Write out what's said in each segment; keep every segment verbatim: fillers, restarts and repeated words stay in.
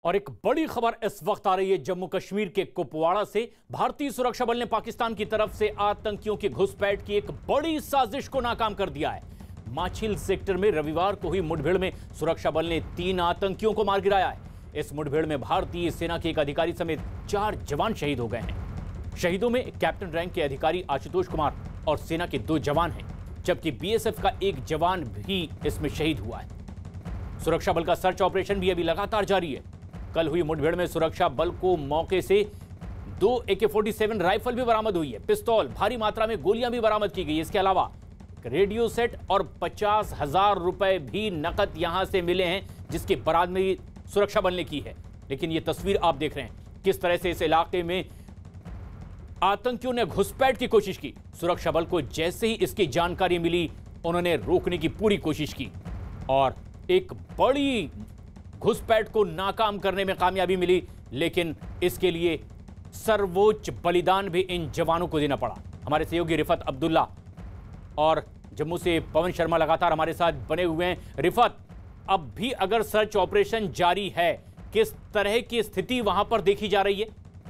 और एक बड़ी खबर इस वक्त आ रही है जम्मू कश्मीर के कुपवाड़ा से। भारतीय सुरक्षा बल ने पाकिस्तान की तरफ से आतंकियों की घुसपैठ की एक बड़ी साजिश को नाकाम कर दिया है। माछिल सेक्टर में रविवार को हुई मुठभेड़ में सुरक्षा बल ने तीन आतंकियों को मार गिराया है। इस मुठभेड़ में भारतीय सेना के एक अधिकारी समेत चार जवान शहीद हो गए हैं। शहीदों में कैप्टन रैंक के अधिकारी आशुतोष कुमार और सेना के दो जवान हैं, जबकि बीएसएफ का एक जवान भी इसमें शहीद हुआ है। सुरक्षा बल का सर्च ऑपरेशन भी अभी लगातार जारी है। कल हुई मुठभेड़ में सुरक्षा बल को मौके से दो A K forty seven rifle भी बरामद हुई है, पिस्तौल, भारी मात्रा में गोलियां भी बरामद की गई। इसके अलावा रेडियो सेट और पचास हजार रुपए भी नकद यहां से मिले हैं, जिसकी बरामदगी सुरक्षा बल ने की है। लेकिन यह तस्वीर आप देख रहे हैं किस तरह से इस इलाके में आतंकियों ने घुसपैठ की कोशिश की। सुरक्षा बल को जैसे ही इसकी जानकारी मिली, उन्होंने रोकने की पूरी कोशिश की और एक बड़ी घुसपैठ को नाकाम करने में कामयाबी मिली। लेकिन इसके लिए सर्वोच्च बलिदान भी इन जवानों को देना पड़ा। हमारे सहयोगी रिफत अब्दुल्ला और जम्मू से पवन शर्मा लगातार हमारे साथ बने हुए हैं। रिफत, अब भी अगर सर्च ऑपरेशन जारी है, किस तरह की स्थिति वहां पर देखी जा रही है?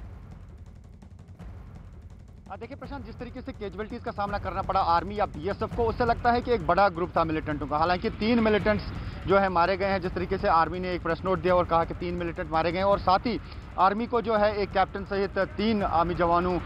देखिए प्रशांत, जिस तरीके से कैजुअलिटीज का सामना करना पड़ा आर्मी या बीएसएफ को, उससे लगता है कि एक बड़ा ग्रुप था मिलिटेंटों का। हालांकि तीन मिलिटेंट्स जो है मारे गए हैं, जिस तरीके से आर्मी ने एक प्रेस नोट दिया और कहा कि तीन मिलिटेंट मारे गए हैं, और साथ ही आर्मी को जो है एक कैप्टन सहित तीन आर्मी जवानों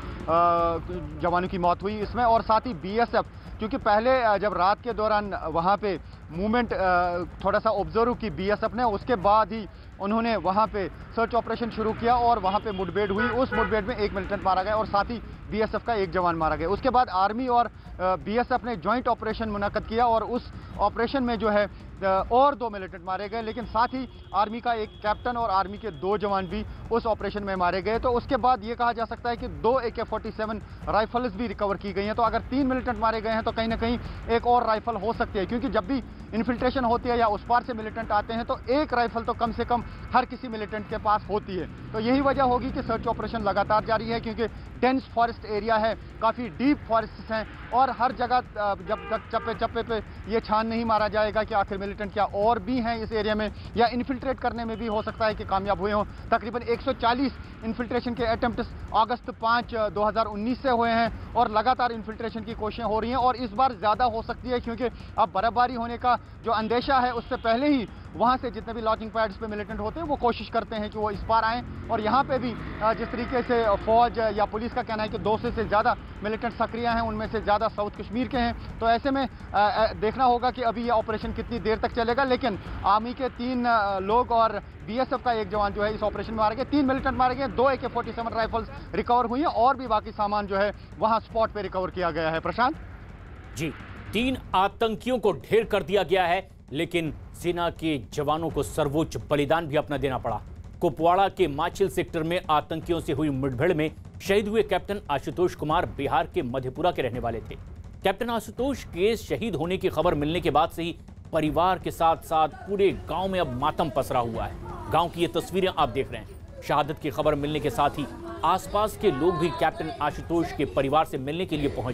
जवानों की मौत हुई इसमें। और साथ ही बीएसएफ, क्योंकि पहले जब रात के दौरान वहाँ पे मूवमेंट थोड़ा सा ऑब्जर्व की बीएसएफ ने, उसके बाद ही उन्होंने वहाँ पे सर्च ऑपरेशन शुरू किया और वहाँ पे मुठभेड़ हुई। उस मुठभेड़ में एक मिलिटेंट मारा गया और साथ ही बीएसएफ का एक जवान मारा गया। उसके बाद आर्मी और बीएसएफ ने जॉइंट ऑपरेशन मुनक्कद किया और उस ऑपरेशन में जो है और दो मिलिटेंट मारे गए, लेकिन साथ ही आर्मी का एक कैप्टन और आर्मी के दो जवान भी उस ऑपरेशन में मारे गए। तो उसके बाद ये कहा जा सकता है कि दो A K forty seven rifles भी रिकवर की गई हैं। तो अगर तीन मिलिटेंट मारे गए हैं तो कहीं ना कहीं एक और राइफल हो सकती है, क्योंकि जब भी इन्फिल्ट्रेशन होती है या उस पार से मिलिटेंट आते हैं तो एक राइफल तो कम से कम हर किसी मिलिटेंट के पास होती है। तो यही वजह होगी कि सर्च ऑपरेशन लगातार जारी है, क्योंकि डेंस फॉरेस्ट एरिया है, काफ़ी डीप फॉरेस्ट हैं और हर जगह जब तक चप्पे चप्पे पे ये छान नहीं मारा जाएगा कि आखिर मिलिटेंट क्या और भी हैं इस एरिया में या इन्फिल्ट्रेट करने में भी हो सकता है कि कामयाब हुए हों। तकरीबन एक सौ चालीस इन्फिल्ट्रेशन के अटेम्प्ट्स अगस्त पाँच दो हज़ार उन्नीस से हुए हैं और लगातार इन्फिल्ट्रेशन की कोशिशें हो रही हैं और इस बार ज़्यादा हो सकती है, क्योंकि अब बर्फबारी होने का जो अंदेशा है उससे पहले ही वहाँ से जितने भी लॉन्चिंग पैड्स पे मिलिटेंट होते हैं वो कोशिश करते हैं कि वो इस पार आएँ। और यहाँ पे भी जिस तरीके से फौज या पुलिस का कहना है कि दो सौ से ज़्यादा मिलिटेंट सक्रिय हैं, उनमें से ज़्यादा साउथ कश्मीर के हैं। तो ऐसे में देखना होगा कि अभी ये ऑपरेशन कितनी देर तक चलेगा। लेकिन आर्मी के तीन लोग और बीएसएफ का एक जवान जो है इस ऑपरेशन में मारे गए, तीन मिलिटेंट मारे गए, दो A K forty seven rifles recover हुई हैं और भी बाकी सामान जो है वहाँ स्पॉट पर रिकवर किया गया है। प्रशांत जी, तीन आतंकियों को ढेर कर दिया गया है, लेकिन सेना के जवानों को सर्वोच्च बलिदान भी अपना देना पड़ा। कुपवाड़ा के माछिल सेक्टर में आतंकियों से हुई मुठभेड़ में शहीद हुए कैप्टन आशुतोष कुमार बिहार के मधेपुरा के रहने वाले थे। कैप्टन आशुतोष के शहीद होने की खबर मिलने के बाद से ही परिवार के साथ साथ पूरे गांव में अब मातम पसरा हुआ है। गांव की ये तस्वीरें आप देख रहे हैं। शहादत की खबर मिलने के साथ ही आसपास के लोग भी कैप्टन आशुतोष के परिवार से मिलने के लिए पहुंच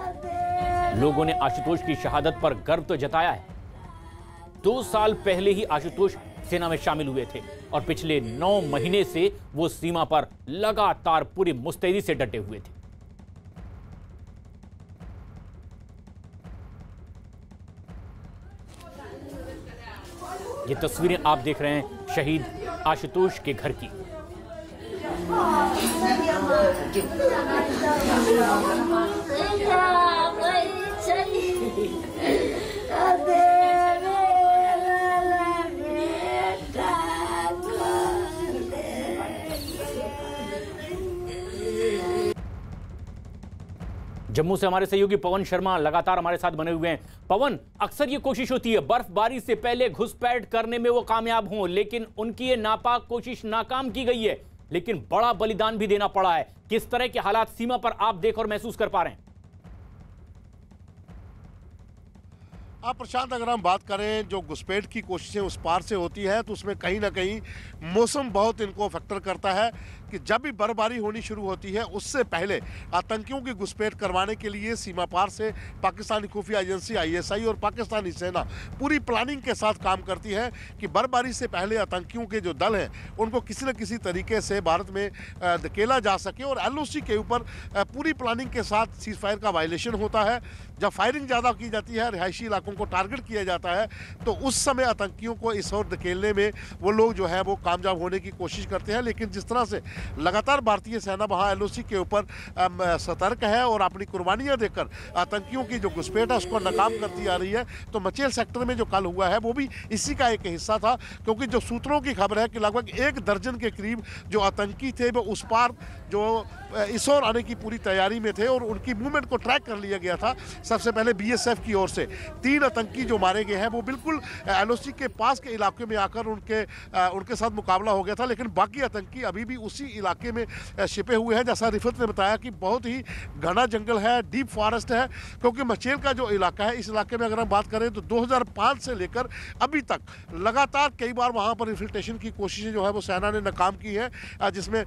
गए। लोगों ने आशुतोष की शहादत पर गर्व तो जताया है। दो साल पहले ही आशुतोष सेना में शामिल हुए थे और पिछले नौ महीने से वो सीमा पर लगातार पूरी मुस्तैदी से डटे हुए थे। ये तस्वीरें आप देख रहे हैं शहीद आशुतोष के घर की। जम्मू से हमारे सहयोगी पवन शर्मा लगातार हमारे साथ बने हुए हैं। पवन, अक्सर ये कोशिश होती है बर्फबारी से पहले घुसपैठ करने में वो कामयाब हों, लेकिन उनकी ये नापाक कोशिश नाकाम की गई है, लेकिन बड़ा बलिदान भी देना पड़ा है। किस तरह के हालात सीमा पर आप देख और महसूस कर पा रहे हैं? हाँ प्रशांत, अगर हम बात करें जो घुसपैठ की कोशिशें उस पार से होती है तो उसमें कहीं ना कहीं मौसम बहुत इनको फैक्टर करता है कि जब भी बर्फबारी होनी शुरू होती है उससे पहले आतंकियों की घुसपैठ करवाने के लिए सीमा पार से पाकिस्तानी खुफिया एजेंसी आई एस आई और पाकिस्तानी सेना पूरी प्लानिंग के साथ काम करती है कि बर्फबारी से पहले आतंकियों के जो दल हैं उनको किसी न किसी तरीके से भारत में धकेला जा सके। और एल ओ सी के ऊपर पूरी प्लानिंग के साथ सीज फायर का वायलेशन होता है। जब फायरिंग ज़्यादा की जाती है, रिहायशी इलाकों को टारगेट किया जाता है, तो उस समय आतंकियों को इस ओर धकेलने में वो लोग जो है वो कामयाब होने की कोशिश करते हैं। लेकिन जिस तरह से लगातार भारतीय सेना वहाँ एल ओ सी के ऊपर सतर्क है और अपनी कुर्बानियाँ देकर आतंकियों की जो घुसपैठ है उसको नाकाम करती आ रही है, तो मचेल सेक्टर में जो कल हुआ है वो भी इसी का एक हिस्सा था। क्योंकि जो सूत्रों की खबर है कि लगभग एक दर्जन के करीब जो आतंकी थे वो उस पार जो इस ओर आने की पूरी तैयारी में थे और उनकी मूवमेंट को ट्रैक कर लिया गया था। सबसे पहले बी एस एफ की ओर से तीन आतंकी जो मारे गए हैं वो बिल्कुल एल ओ सी के पास के इलाके में आकर उनके उनके साथ मुकाबला हो गया था। लेकिन बाकी आतंकी अभी भी उसी इलाके में छिपे हुए हैं। जैसा रिफत ने बताया कि बहुत ही घना जंगल है, डीप फॉरेस्ट है। क्योंकि मचेल का जो इलाका है, इस इलाके में अगर हम बात करें तो दो हज़ार पाँच से लेकर अभी तक लगातार कई बार वहाँ पर इन्फिल्ट्रेशन की कोशिशें जो है वो सेना ने नाकाम की है, जिसमें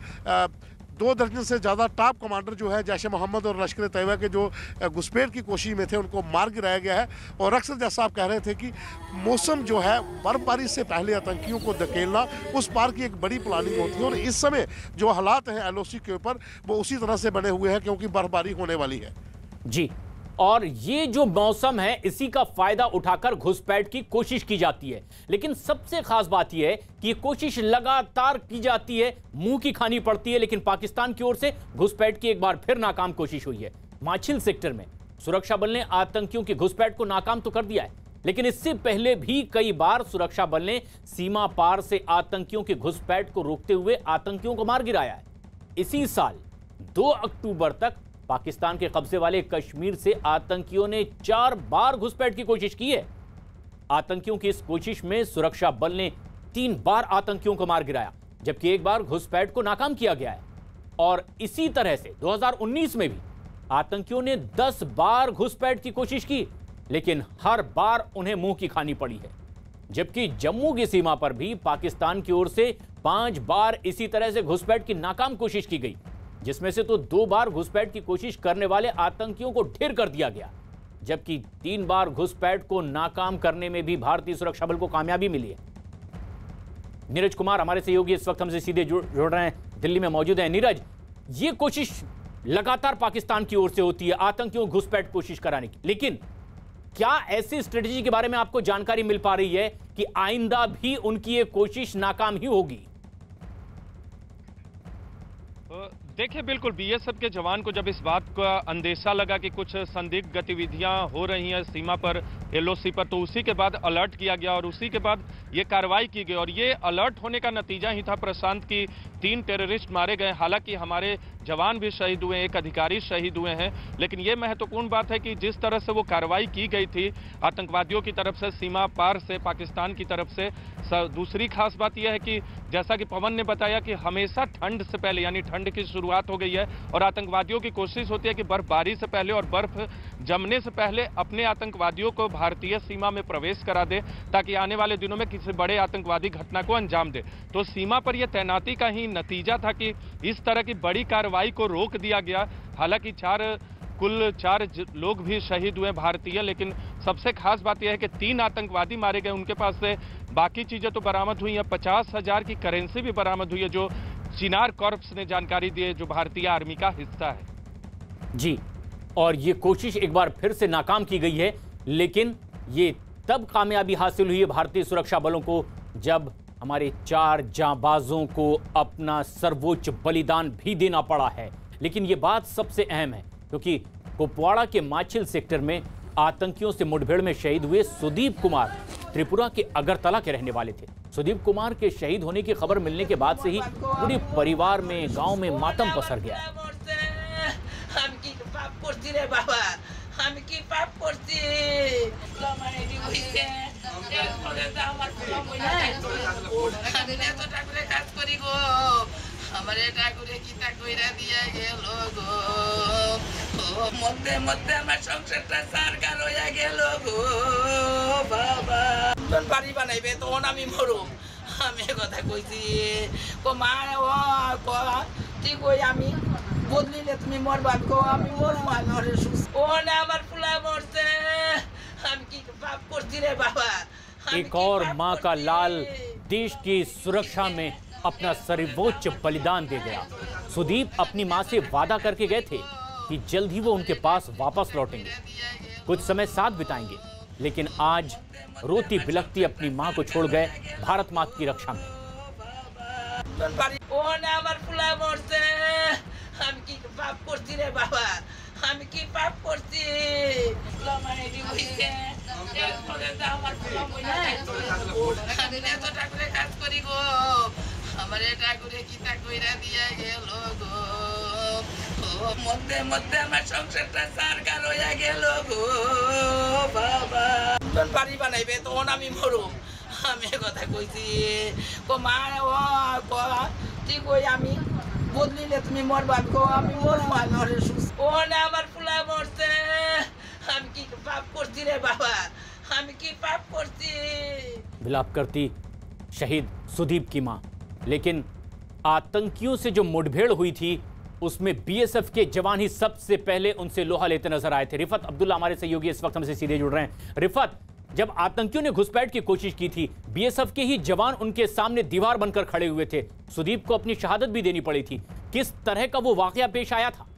दो दर्जन से ज़्यादा टॉप कमांडर जो है जैश ए मोहम्मद और लश्कर तैयबा के जो घुसपैठ की कोशिश में थे उनको मार गिराया गया है। और अक्सर जैसा आप कह रहे थे कि मौसम जो है बर्फबारी से पहले आतंकियों को धकेलना उस पार की एक बड़ी प्लानिंग होती है। और इस समय जो हालात हैं एल ओ सी के ऊपर वो उसी तरह से बने हुए हैं क्योंकि बर्फबारी होने वाली है। जी, और ये जो मौसम है इसी का फायदा उठाकर घुसपैठ की कोशिश की जाती है। लेकिन सबसे खास बात यह है कि ये कोशिश लगातार की जाती है, मुंह की खानी पड़ती है। लेकिन पाकिस्तान की ओर से घुसपैठ की एक बार फिर नाकाम कोशिश हुई है। माछिल सेक्टर में सुरक्षा बल ने आतंकियों की घुसपैठ को नाकाम तो कर दिया है, लेकिन इससे पहले भी कई बार सुरक्षा बल ने सीमा पार से आतंकियों की घुसपैठ को रोकते हुए आतंकियों को मार गिराया है। इसी साल दो अक्टूबर तक पाकिस्तान के कब्जे वाले कश्मीर से आतंकियों ने चार बार घुसपैठ की कोशिश की है। आतंकियों की इस कोशिश में सुरक्षा बल ने तीन बार आतंकियों को मार गिराया, जबकि एक बार घुसपैठ को नाकाम किया गया है। और इसी तरह से दो हज़ार उन्नीस में भी आतंकियों ने दस बार घुसपैठ की कोशिश की, लेकिन हर बार उन्हें मुंह की खानी पड़ी है। जबकि जम्मू की सीमा पर भी पाकिस्तान की ओर से पांच बार इसी तरह से घुसपैठ की नाकाम कोशिश की गई, जिसमें से तो दो बार घुसपैठ की कोशिश करने वाले आतंकियों को ढेर कर दिया गया, जबकि तीन बार घुसपैठ को नाकाम करने में भी भारतीय सुरक्षा बल को कामयाबी मिली है। नीरज कुमार हमारे सहयोगी इस वक्त हमसे सीधे जुड़ रहे हैं, दिल्ली में मौजूद हैं। नीरज, ये कोशिश लगातार पाकिस्तान की ओर से होती है आतंकियों को घुसपैठ कोशिश कराने की, लेकिन क्या ऐसी स्ट्रेटेजी के बारे में आपको जानकारी मिल पा रही है कि आइंदा भी उनकी ये कोशिश नाकाम ही होगी? देखिए, बिल्कुल बी एस एफ के जवान को जब इस बात का अंदेशा लगा कि कुछ संदिग्ध गतिविधियां हो रही हैं सीमा पर, एल ओ सी पर, तो उसी के बाद अलर्ट किया गया और उसी के बाद ये कार्रवाई की गई। और ये अलर्ट होने का नतीजा ही था प्रशांत की तीन टेररिस्ट मारे गए। हालांकि हमारे जवान भी शहीद हुए, एक अधिकारी शहीद हुए हैं, लेकिन ये महत्वपूर्ण बात है कि जिस तरह से वो कार्रवाई की गई थी आतंकवादियों की तरफ से सीमा पार से पाकिस्तान की तरफ से, दूसरी खास बात यह है कि जैसा कि पवन ने बताया कि हमेशा ठंड से पहले, यानी ठंड की शुरुआत हो गई है और आतंकवादियों की कोशिश होती है कि बर्फबारी से पहले और बर्फ जमने से पहले अपने आतंकवादियों को भारतीय सीमा में प्रवेश करा दे, ताकि आने वाले दिनों में किसी बड़े आतंकवादी घटना को अंजाम दे। तो सीमा पर यह तैनाती का ही नतीजा था कि इस तरह की बड़ी कार्रवाई को रोक दिया गया। हालांकि चार कुल चार लोग भी शहीद हुए भारतीय, लेकिन सबसे खास बात यह है कि तीन आतंकवादी मारे गए। उनके पास से बाकी चीजें तो बरामद हुई हैं, पचास हजार की करेंसी भी बरामद हुई है, जो चिनार कॉर्प्स ने जानकारी दी है, जो भारतीय आर्मी का हिस्सा है। जी, और ये कोशिश एक बार फिर से नाकाम की गई है, लेकिन ये तब कामयाबी हासिल हुई है भारतीय सुरक्षा बलों को जब हमारे चार जांबाजों को अपना सर्वोच्च बलिदान भी देना पड़ा है। लेकिन ये बात सबसे अहम है क्योंकि कुपवाड़ा के माछिल सेक्टर में आतंकियों से मुठभेड़ में शहीद हुए सुदीप कुमार त्रिपुरा के अगरतला के रहने वाले थे। सुदीप कुमार के शहीद होने की खबर मिलने के बाद से ही पूरे परिवार में, गांव में मातम पसर गया। हमारे ठाकुरे की ठाकुरा दिया गया लोगो মধ্যে মধ্যে আমার সংসারটা সারকার হইয়া গেল গো বাবা। তোর বাড়ি বানাইবে তখন আমি মরুম, আমি কথা কইছি ও মা ও ঠিক ওই আমি বদলিলে তুমি মরবা, আমি কো আমি মরবো, আমি সুস্থ ও না আমার ফুলা মরছে, আমি কি পাপ করছি রে বাবা। एक और मां का लाल देश की सुरक्षा में अपना सर्वोच्च बलिदान दे गया। सुदीप अपनी मां से वादा करके गए थे कि जल्द ही वो उनके पास वापस लौटेंगे, कुछ समय साथ बिताएंगे, लेकिन आज रोती बिलखती अपनी मां को छोड़ गए भारत मां की रक्षा में। ও না আমার ফুলা মরছে, আমি কি পাপ করছি রে বাবা, আমি কি পাপ করছি। আমি এত ঠাকুরে কাজ করি গো, আমার ঠাকুরে কি ঠাকুরা দিয়ে গেল গো, মধ্যে মধ্যে আমার সংসারটা সারকার হইয়া গেল গো বাবা। তোর বাড়ি বানাইবে তখন আমি মরুম, আমি কথা কইছি ও মা ও ঠিক ওই আমি বদলিলে তুমি মরবা, আমি কো আমি মরবো, আমি সুস্থ ও না আমার ফুলা মরছে, আমি কি পাপ করছি রে বাবা, আমি কি পাপ করছি। विलाप करती शहीद सुदीप की मां। लेकिन आतंकियों से जो मुठभेड़ हुई थी उसमें बीएसएफ के जवान ही सबसे पहले उनसे लोहा लेते नजर आए थे। रिफत अब्दुल्ला हमारे सहयोगी इस वक्त हमसे सीधे जुड़ रहे हैं। रिफत, जब आतंकियों ने घुसपैठ की कोशिश की थी, बीएसएफ के ही जवान उनके सामने दीवार बनकर खड़े हुए थे, सुदीप को अपनी शहादत भी देनी पड़ी थी, किस तरह का वो वाकया पेश आया था?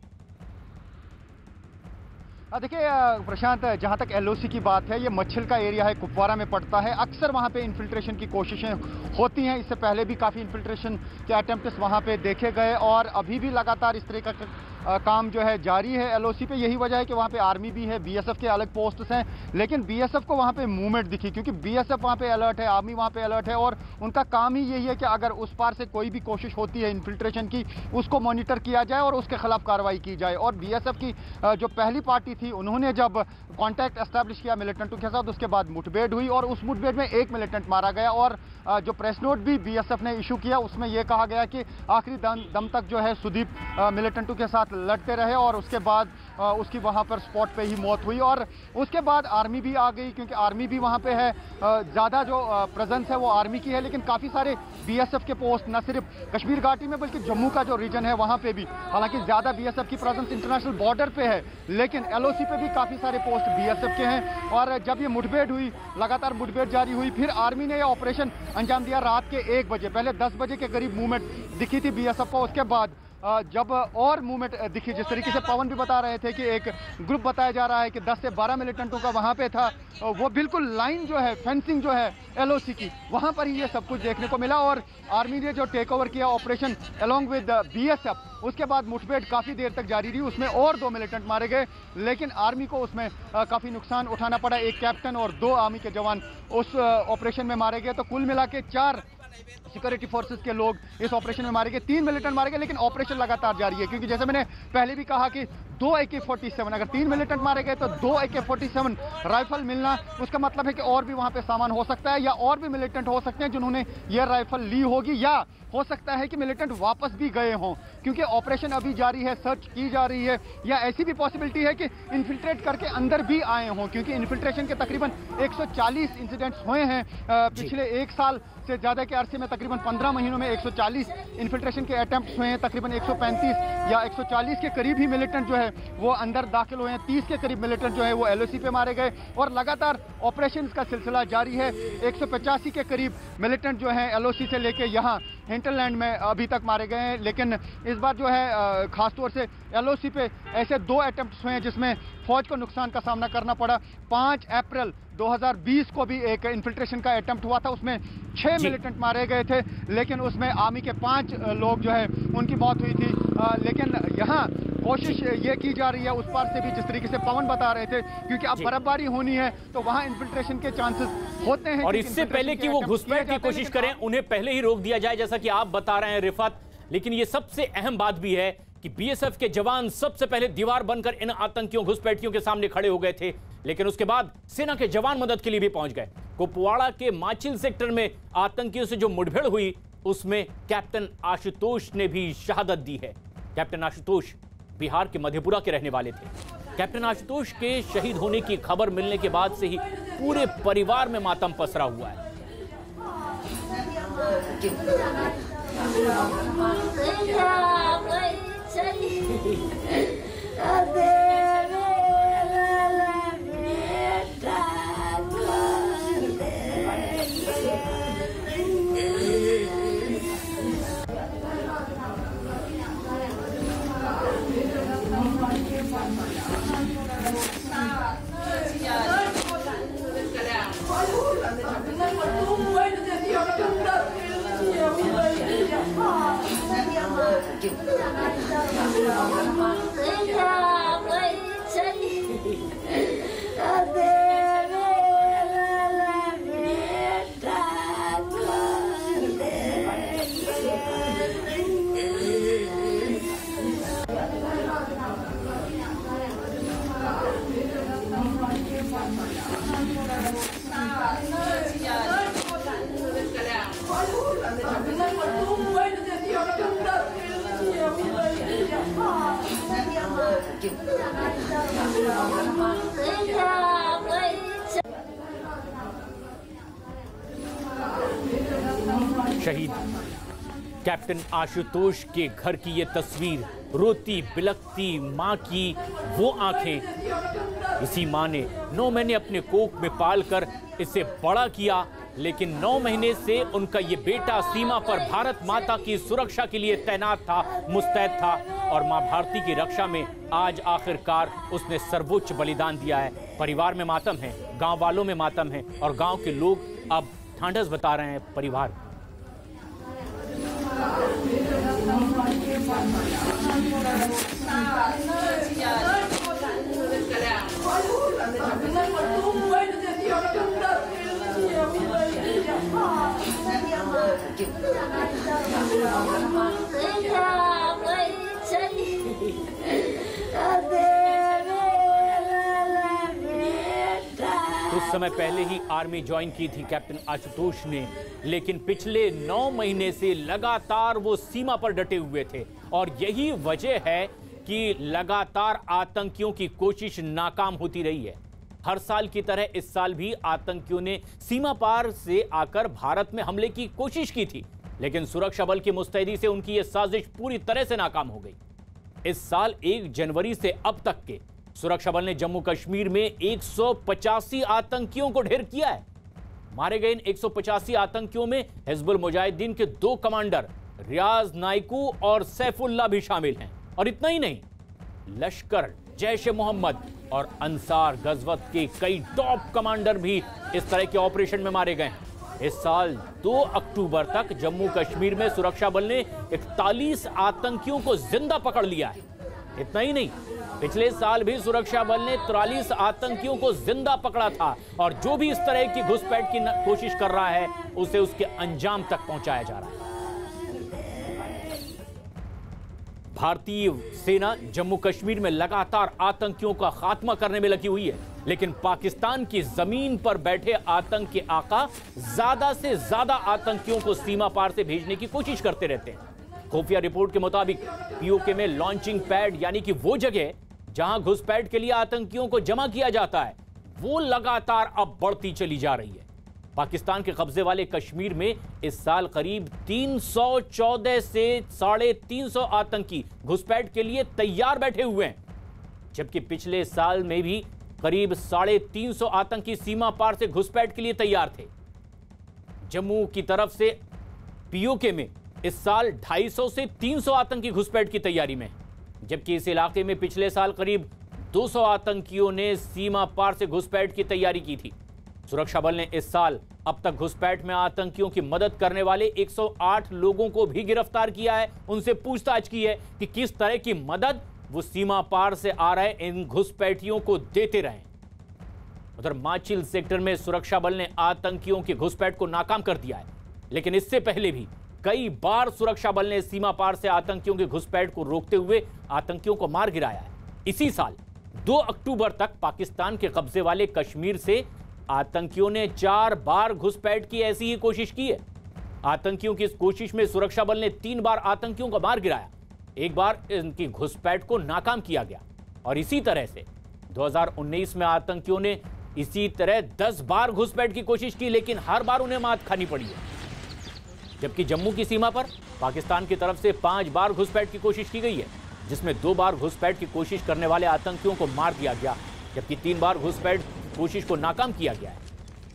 देखिए प्रशांत, जहां तक एलओसी की बात है, ये मच्छल का एरिया है, कुपवारा में पड़ता है। अक्सर वहां पे इन्फिल्ट्रेशन की कोशिशें होती हैं। इससे पहले भी काफ़ी इन्फिल्ट्रेशन के अटेम्प्ट्स वहां पे देखे गए और अभी भी लगातार इस तरह का काम जो है जारी है एलओसी पे। यही वजह है कि वहाँ पे आर्मी भी है, बीएसएफ के अलग पोस्ट्स हैं, लेकिन बीएसएफ को वहाँ पे मूवमेंट दिखी क्योंकि बीएसएफ वहाँ पे अलर्ट है, आर्मी वहाँ पे अलर्ट है और उनका काम ही यही है कि अगर उस पार से कोई भी कोशिश होती है इन्फिल्ट्रेशन की, उसको मॉनिटर किया जाए और उसके खिलाफ कार्रवाई की जाए। और बीएसएफ की जो पहली पार्टी थी, उन्होंने जब कॉन्टैक्ट एस्टैब्लिश किया मिलिटेंटों के साथ, उसके बाद मुठभेड़ हुई और उस मुठभेड़ में एक मिलिटेंट मारा गया। और जो प्रेस नोट भी बीएसएफ ने इशू किया, उसमें यह कहा गया कि आखिरी दम, दम तक जो है सुदीप मिलिटेंटों के साथ लड़ते रहे और उसके बाद उसकी वहां पर स्पॉट पे ही मौत हुई। और उसके बाद आर्मी भी आ गई क्योंकि आर्मी भी वहां पे है, ज़्यादा जो प्रेजेंस है वो आर्मी की है, लेकिन काफ़ी सारे बीएसएफ के पोस्ट न सिर्फ कश्मीर घाटी में बल्कि जम्मू का जो रीजन है वहां पे भी, हालांकि ज़्यादा बीएसएफ की प्रेजेंस इंटरनेशनल बॉर्डर पे है, लेकिन एलओसी पे भी काफ़ी सारे पोस्ट बीएसएफ के हैं। और जब ये मुठभेड़ हुई, लगातार मुठभेड़ जारी हुई, फिर आर्मी ने ये ऑपरेशन अंजाम दिया रात के एक बजे। पहले दस बजे के करीब मूवमेंट दिखी थी बीएसएफ को, उसके बाद जब और मूवमेंट दिखी, जिस तरीके से पवन भी बता रहे थे कि एक ग्रुप बताया जा रहा है कि दस से बारह मिलिटेंटों का वहां पे था, वो बिल्कुल लाइन जो है, फेंसिंग जो है एलओसी की, वहां पर ही ये सब कुछ देखने को मिला। और आर्मी ने जो टेक ओवर किया ऑपरेशन अलोंग विद बीएसएफ, उसके बाद मुठभेड़ काफ़ी देर तक जारी रही, उसमें और दो मिलिटेंट मारे गए, लेकिन आर्मी को उसमें काफ़ी नुकसान उठाना पड़ा। एक कैप्टन और दो आर्मी के जवान उस ऑपरेशन में मारे गए। तो कुल मिला के चार सिक्योरिटी फोर्सेस के लोग इस ऑपरेशन में मारे गए, तीन मिलिटेंट मारे गए, लेकिन ऑपरेशन लगातार जारी है क्योंकि जैसे मैंने पहले भी कहा कि दो ए के फोर्टी सेवन, अगर तीन मिलिटेंट मारे गए तो दो A K forty seven rifle मिलना, उसका मतलब है कि और भी वहां पे सामान हो सकता है या और भी मिलिटेंट हो सकते हैं जिन्होंने ये राइफल ली होगी, या हो सकता है कि मिलिटेंट वापस भी गए हों क्योंकि ऑपरेशन अभी जारी है, सर्च की जा रही है, या ऐसी भी पॉसिबिलिटी है कि इन्फिल्ट्रेट करके अंदर भी आए हों क्योंकि इन्फिल्ट्रेशन के तकरीबन एक सौ चालीस इंसिडेंट्स हुए हैं पिछले एक साल से ज़्यादा के अरसे में। तकरीबन पंद्रह महीनों में एक सौ चालीस इन्फिल्ट्रेशन के अटेम्प्ट्स हुए हैं, तकरीबन एक सौ पैंतीस या एक सौ चालीस के करीब ही मिलिटेंट जो है वो अंदर दाखिल हुए हैं, तीस के करीब मिलिटेंट जो है वो एलओसी पे मारे गए और लगातार ऑपरेशन का सिलसिला जारी है। एक सौ पचासी के करीब मिलिटेंट जो है एलओसी से लेके यहाँ हिंटरलैंड में अभी तक मारे गए हैं, लेकिन इस बार जो है खासतौर से एलओसी पे ऐसे दो अटेम्प्ट्स हुए हैं जिसमें फौज को नुकसान का सामना करना पड़ा। पाँच अप्रैल दो हज़ार बीस को भी एक इन्फिल्ट्रेशन का अटेम्प्ट हुआ था, उसमें छह मिलिटेंट मारे गए थे, लेकिन उसमें आर्मी के पांच लोग जो है उनकी मौत हुई थी। आ, लेकिन यहाँ कोशिश ये की जा रही है उस पार से भी, जिस तरीके से पवन बता रहे थे, क्योंकि अब बर्फबारी होनी है तो वहाँ इन्फिल्ट्रेशन के चांसेस होते हैं। और इससे पहले कि वो घुसपैठ की कोशिश करें, उन्हें पहले ही रोक दिया जाए, जैसा कि आप बता रहे हैं रिफत। लेकिन ये सबसे अहम बात भी है कि बीएसएफ के जवान सबसे पहले दीवार बनकर इन आतंकियों घुसपैठियों के सामने खड़े हो गए थे, लेकिन उसके बाद सेना के जवान मदद के लिए भी पहुंच गए। कुपवाड़ा के माचिल सेक्टर में आतंकियों से जो मुठभेड़ हुई, उसमें कैप्टन आशुतोष ने भी शहादत दी है। कैप्टन आशुतोष, बिहार के मधेपुरा के रहने वाले थे। कैप्टन आशुतोष के शहीद होने की खबर मिलने के बाद से ही पूरे परिवार में मातम पसरा हुआ है। शहीद कैप्टन आशुतोष के घर की ये तस्वीर, रोती बिलखती मां की वो आंखें। इसी मां ने नौ महीने अपने कोख में पालकर इसे बड़ा किया, लेकिन नौ महीने से उनका ये बेटा सीमा पर भारत माता की सुरक्षा के लिए तैनात था, मुस्तैद था, और मां भारती की रक्षा में आज आखिरकार उसने सर्वोच्च बलिदान दिया है। परिवार में मातम है, गांव वालों में मातम है, और गांव के लोग अब ढांढस बता रहे हैं परिवार। कुछ समय पहले ही आर्मी ज्वाइन की थी कैप्टन आशुतोष ने, लेकिन पिछले नौ महीने से लगातार वो सीमा पर डटे हुए थे, और यही वजह है कि लगातार आतंकियों की कोशिश नाकाम होती रही है। हर साल की तरह इस साल भी आतंकियों ने सीमा पार से आकर भारत में हमले की कोशिश की थी, लेकिन सुरक्षा बल की मुस्तैदी से उनकी यह साजिश पूरी तरह से नाकाम हो गई। इस साल एक जनवरी से अब तक के सुरक्षा बल ने जम्मू कश्मीर में एक सौ पचासी आतंकियों को ढेर किया है। मारे गए इन एक सौ पचासी आतंकियों में हिजबुल मुजाहिदीन के दो कमांडर रियाज नाइकू और सैफुल्लाह भी शामिल हैं। और इतना ही नहीं, लश्कर, जैश-ए-मोहम्मद और अंसार गजवत के कई टॉप कमांडर भी इस तरह के ऑपरेशन में मारे गए हैं। इस साल दो अक्टूबर तक जम्मू कश्मीर में सुरक्षा बल ने इकतालीस आतंकियों को जिंदा पकड़ लिया है। इतना ही नहीं, पिछले साल भी सुरक्षा बल ने तिरालीस आतंकियों को जिंदा पकड़ा था, और जो भी इस तरह की घुसपैठ की कोशिश कर रहा है उसे उसके अंजाम तक पहुंचाया जा रहा है। भारतीय सेना जम्मू कश्मीर में लगातार आतंकियों का खात्मा करने में लगी हुई है, लेकिन पाकिस्तान की जमीन पर बैठे आतंक के आका ज्यादा से ज्यादा आतंकियों को सीमा पार से भेजने की कोशिश करते रहते हैं। खुफिया रिपोर्ट के मुताबिक पीओके में लॉन्चिंग पैड, यानी कि वो जगह जहां घुसपैठ के लिए आतंकियों को जमा किया जाता है, वो लगातार अब बढ़ती चली जा रही है। पाकिस्तान के कब्जे वाले कश्मीर में इस साल करीब तीन सौ चौदह से साढ़े तीन सौ आतंकी घुसपैठ के लिए तैयार बैठे हुए हैं, जबकि पिछले साल में भी करीब साढ़े तीन सौ आतंकी सीमा पार से घुसपैठ के लिए तैयार थे। जम्मू की तरफ से पीओके में इस साल ढाई सौ से तीन सौ आतंकी घुसपैठ की तैयारी में, जबकि इस इलाके में पिछले साल करीब दो सौ आतंकियों ने सीमा पार से घुसपैठ की तैयारी की थी। सुरक्षा बल ने इस साल अब तक घुसपैठ में आतंकियों की मदद करने वाले एक सौ आठ लोगों को भी गिरफ्तार किया है। उनसे पूछताछ की है कि किस तरह की मदद वो सीमा पार से आ रहे इन घुसपैठियों को देते रहे। उधर माचिल सेक्टर में सुरक्षा बल ने आतंकियों की घुसपैठ को नाकाम कर दिया है, लेकिन इससे पहले भी कई बार सुरक्षा बल ने सीमा पार से आतंकियों की घुसपैठ को रोकते हुए आतंकियों को मार गिराया है। इसी साल दो अक्टूबर तक पाकिस्तान के कब्जे वाले कश्मीर से आतंकियों ने चार बार घुसपैठ की ऐसी ही कोशिश की है। आतंकियों की इस कोशिश में सुरक्षा बल ने तीन बार आतंकियों को मार गिराया। एक बार इनकी घुसपैठ को नाकाम किया गया और इसी तरह से दो हज़ार उन्नीस में आतंकियों ने इसी तरह दस बार घुसपैठ की कोशिश की, लेकिन हर बार उन्हें मात खानी पड़ी है। जबकि जम्मू की सीमा पर पाकिस्तान की तरफ से पांच बार घुसपैठ की कोशिश की गई है, जिसमें दो बार घुसपैठ की कोशिश करने वाले आतंकियों को मार दिया गया, जबकि तीन बार घुसपैठ की कोशिश को नाकाम किया गया है।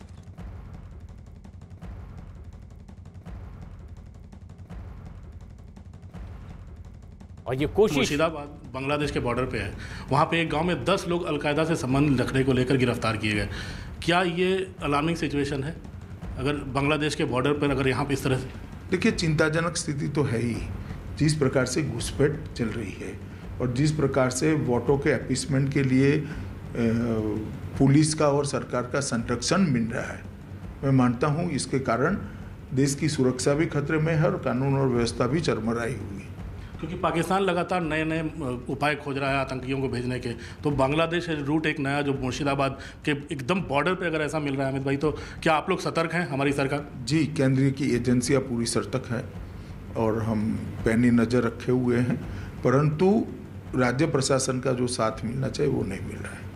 और ये कोशिश मुर्शिदाबाद बांग्लादेश के बॉर्डर पे है, वहाँ पे एक गांव में दस लोग अलकायदा से संबंध रखने को लेकर गिरफ्तार किए गए। क्या ये अलार्मिंग सिचुएशन है अगर बांग्लादेश के बॉर्डर पर, अगर यहाँ पे इस तरह से? देखिए, चिंताजनक स्थिति तो है ही। जिस प्रकार से घुसपैठ चल रही है और जिस प्रकार से वोटों के अपीसमेंट के लिए पुलिस का और सरकार का संरक्षण मिल रहा है, मैं मानता हूँ इसके कारण देश की सुरक्षा भी खतरे में है और कानून और व्यवस्था भी चरमराई हुई है। क्योंकि पाकिस्तान लगातार नए नए उपाय खोज रहा है आतंकियों को भेजने के, तो बांग्लादेश रूट एक नया जो मुर्शिदाबाद के एकदम बॉर्डर पे अगर ऐसा मिल रहा है अमित भाई, तो क्या आप लोग सतर्क हैं, हमारी सरकार? जी, केंद्रीय की एजेंसियां पूरी सतर्क है और हम पैनी नज़र रखे हुए हैं, परंतु राज्य प्रशासन का जो साथ मिलना चाहिए वो नहीं मिल रहा है।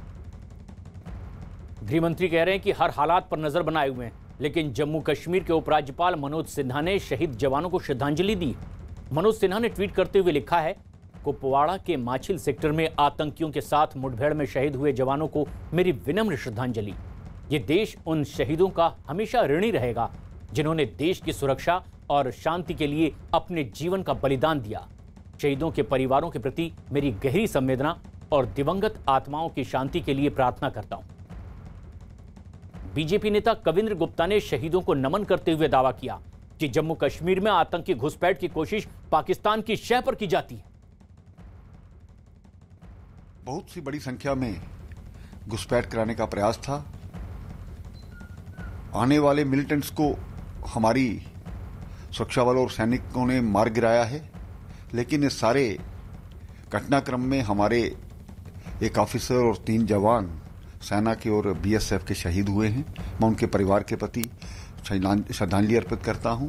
गृह मंत्री कह रहे हैं कि हर हालात पर नजर बनाए हुए हैं, लेकिन जम्मू कश्मीर के उपराज्यपाल मनोज सिन्हा ने शहीद जवानों को श्रद्धांजलि दी। मनोज सिन्हा ने ट्वीट करते हुए लिखा है, कुपवाड़ा के माछिल सेक्टर में आतंकियों के साथ मुठभेड़ में शहीद हुए जवानों को मेरी विनम्र श्रद्धांजलि। ये देश उन शहीदों का हमेशा ऋणी रहेगा जिन्होंने देश की सुरक्षा और शांति के लिए अपने जीवन का बलिदान दिया। शहीदों के परिवारों के प्रति मेरी गहरी संवेदना और दिवंगत आत्माओं की शांति के लिए प्रार्थना करता हूं। बीजेपी नेता कविंद्र गुप्ता ने शहीदों को नमन करते हुए दावा किया कि जम्मू कश्मीर में आतंकी घुसपैठ की कोशिश पाकिस्तान की शह पर की जाती है। बहुत सी बड़ी संख्या में घुसपैठ कराने का प्रयास था। आने वाले मिलिटेंट्स को हमारी सुरक्षा बल और सैनिकों ने मार गिराया है, लेकिन इस सारे घटनाक्रम में हमारे एक ऑफिसर और तीन जवान सेना के और बीएसएफ के शहीद हुए हैं। मैं उनके परिवार के प्रति श्रद्धांजलि अर्पित करता हूं।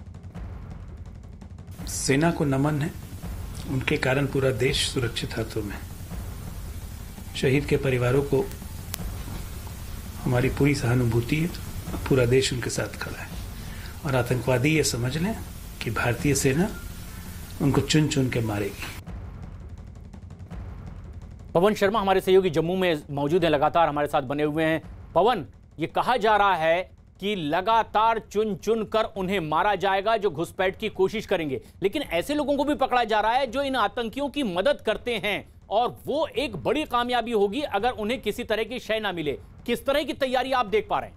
सेना को नमन है, उनके कारण पूरा देश सुरक्षित हाथों में। शहीद के परिवारों को हमारी पूरी सहानुभूति है, पूरा देश उनके साथ खड़ा है। और आतंकवादी ये समझ लें कि भारतीय सेना उनको चुन चुन के मारेगी। पवन शर्मा हमारे सहयोगी जम्मू में मौजूद हैं, लगातार हमारे साथ बने हुए हैं। पवन, ये कहा जा रहा है कि लगातार चुन चुन कर उन्हें मारा जाएगा जो घुसपैठ की कोशिश करेंगे, लेकिन ऐसे लोगों को भी पकड़ा जा रहा है जो इन आतंकियों की मदद करते हैं, और वो एक बड़ी कामयाबी होगी अगर उन्हें किसी तरह की शय ना मिले। किस तरह की तैयारी आप देख पा रहे हैं?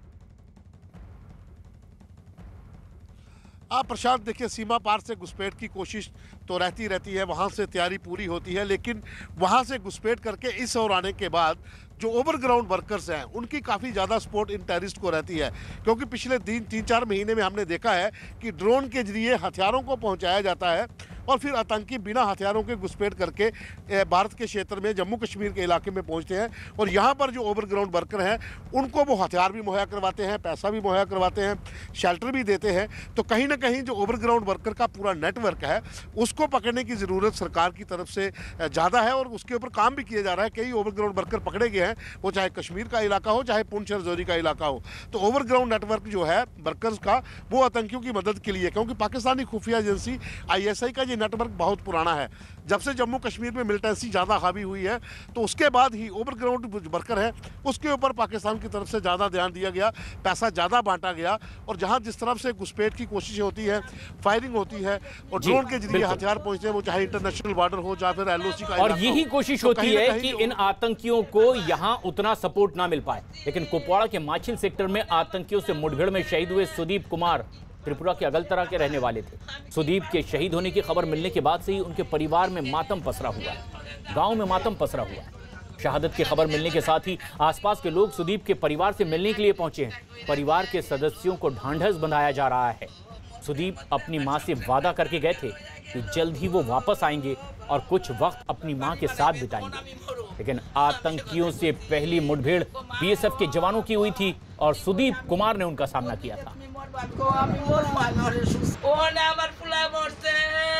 आप प्रशांत, देखिए, सीमा पार से घुसपैठ की कोशिश तो रहती रहती है, वहाँ से तैयारी पूरी होती है, लेकिन वहाँ से घुसपैठ करके इस ओर आने के बाद जो ओवरग्राउंड वर्कर्स हैं उनकी काफ़ी ज़्यादा सपोर्ट इन टेररिस्ट को रहती है, क्योंकि पिछले तीन तीन चार महीने में हमने देखा है कि ड्रोन के जरिए हथियारों को पहुँचाया जाता है और फिर आतंकी बिना हथियारों के घुसपैठ करके भारत के क्षेत्र में जम्मू कश्मीर के इलाके में पहुंचते हैं, और यहाँ पर जो ओवरग्राउंड वर्कर हैं उनको वो हथियार भी मुहैया करवाते हैं, पैसा भी मुहैया करवाते हैं, शेल्टर भी देते हैं। तो कहीं ना कहीं जो ओवरग्राउंड वर्कर का पूरा नेटवर्क है उसको पकड़ने की ज़रूरत सरकार की तरफ से ज़्यादा है, और उसके ऊपर काम भी किया जा रहा है। कई ओवरग्राउंड वर्कर पकड़े गए हैं, वो चाहे कश्मीर का इलाका हो चाहे पुंछ रजौरी का इलाका हो। तो ओवरग्राउंड नेटवर्क जो है वर्कर्स का, वो आतंकियों की मदद के लिए, क्योंकि पाकिस्तानी खुफिया एजेंसी आई एस आई का ये नेटवर्क बहुत पुराना है। जब से जम्मू कश्मीर में मिलिटेंसी ज़्यादा हावी हुई है तो उसके बाद ही ओवरग्राउंड वर्कर है उसके ऊपर पाकिस्तान की तरफ से ज़्यादा ध्यान दिया गया, पैसा ज़्यादा बांटा गया, और जहां जिस तरफ से घुसपैठ की कोशिशें होती है, फायरिंग होती है और ड्रोन के जरिए हथियार पहुंचते हैं, वो चाहे इंटरनेशनल बॉर्डर हो चाहे फिर एल ओ सी का, और यही कोशिश होती है कि इन आतंकियों को यहां उतना सपोर्ट ना मिल पाए। लेकिन कुपवाड़ा के माछिल सेक्टर में आतंकियों से मुठभेड़ में शहीद हुए सुदीप कुमार त्रिपुरा के अगलतरा के रहने वाले थे। सुदीप के शहीद होने की खबर मिलने के बाद से ही उनके परिवार में मातम पसरा हुआ है, गांव में मातम पसरा हुआ है। शहादत की खबर मिलने के साथ ही आसपास के लोग सुदीप के परिवार से मिलने के लिए पहुंचे हैं। परिवार के सदस्यों को ढांढस बंधाया जा रहा है। सुदीप अपनी मां से वादा करके गए थे कि जल्द ही वो वापस आएंगे और कुछ वक्त अपनी मां के साथ बिताएंगे, लेकिन आतंकियों से पहली मुठभेड़ बीएसएफ के जवानों की हुई थी और सुदीप कुमार ने उनका सामना किया था।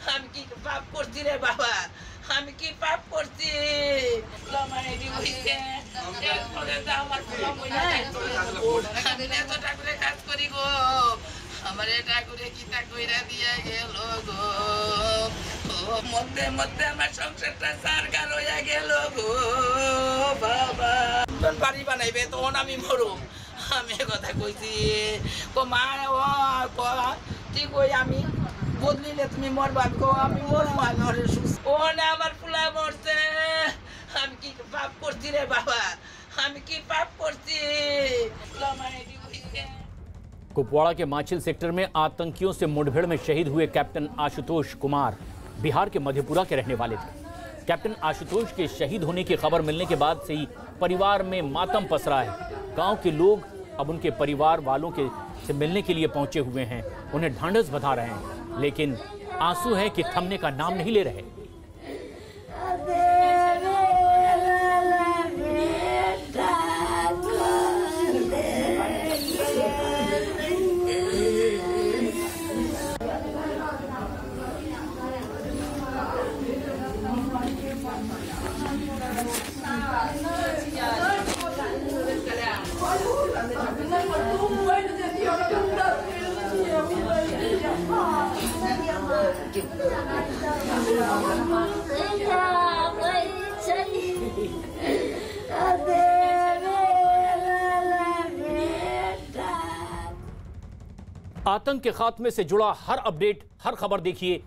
আমি কি পাপ করছি রে বাবা, আমি কি পাপ করছি? আমার এটি হইছে এরপরে তো আমার ফুলা মইনা আমি এত ঠাকুরে কাজ করি গো, আমার ঠাকুরে কিতা কইরা দিয়া গেল গো, মধ্যে মধ্যে আমার সংসারটা সারগার হইয়া গেল গো বাবা। যখন বাড়ি বানাইবে তখন আমি মরুম, আমি কথা কইছি ও মা, ও ঠিক ওই আমি বদলিলে তুমি মরবা, আমি কো আমি মরবো, আমি ও না আমার ফুলা মরছে, আমি কি পাপ করছি রে বাবা, আমি কি पाप करती। कुपवाड़ा के माचिल सेक्टर में आतंकियों से मुठभेड़ में शहीद हुए कैप्टन आशुतोष कुमार बिहार के मधेपुरा के रहने वाले थे। कैप्टन आशुतोष के शहीद होने की खबर मिलने के बाद से ही परिवार में मातम पसरा है। गांव के लोग अब उनके परिवार वालों के से मिलने के लिए पहुंचे हुए हैं, उन्हें ढांढस बंधा रहे हैं, लेकिन आंसू हैं कि थमने का नाम नहीं ले रहे। आतंक के खात्मे से जुड़ा हर अपडेट, हर खबर देखिए